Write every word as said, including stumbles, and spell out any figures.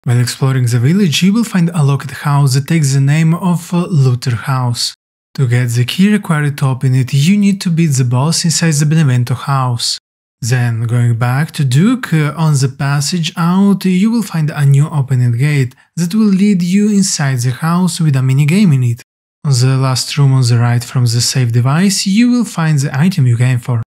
While exploring the village, you will find a locked house that takes the name of Luthier House. To get the key required to open it, you need to beat the boss inside the Benevento house. Then, going back to Duke, on the passage out, you will find a new opening gate that will lead you inside the house with a minigame in it. On the last room on the right from the save device, you will find the item you came for.